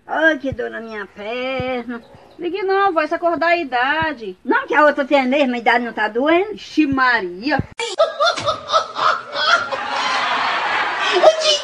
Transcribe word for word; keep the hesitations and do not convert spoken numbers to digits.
Ai, que dor na minha perna. Ligue não, vai se acordar a idade. Não, que a outra tem a mesma idade, não tá doendo? Ixi, Maria.